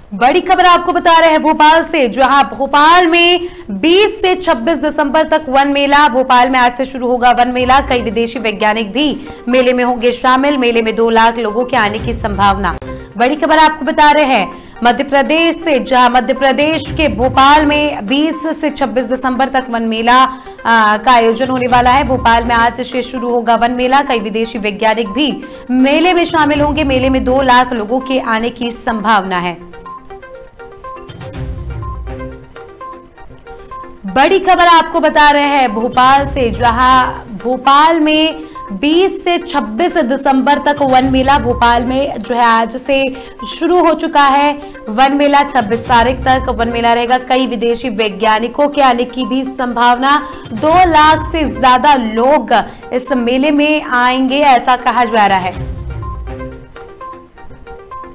बड़ी खबर आपको बता रहे हैं भोपाल से, जहां भोपाल में 20 से 26 दिसंबर तक वन मेला। भोपाल में आज से शुरू होगा वन मेला। कई विदेशी वैज्ञानिक भी मेले में होंगे शामिल। मेले में 2 लाख लोगों के आने की संभावना। बड़ी खबर आपको बता रहे हैं मध्य प्रदेश से, जहां मध्य प्रदेश के भोपाल में 20 से 26 दिसंबर तक वन मेला का आयोजन होने वाला है। भोपाल में आज से शुरू होगा वन मेला। कई विदेशी वैज्ञानिक भी मेले में शामिल होंगे। मेले में 2 लाख लोगों के आने की संभावना है। बड़ी खबर आपको बता रहे हैं भोपाल से, जहां भोपाल में 20 से 26 दिसंबर तक वन मेला भोपाल में जो है आज से शुरू हो चुका है। वन मेला 26 तारीख तक वन मेला रहेगा। कई विदेशी वैज्ञानिकों के आने की भी संभावना। 2 लाख से ज्यादा लोग इस मेले में आएंगे, ऐसा कहा जा रहा है।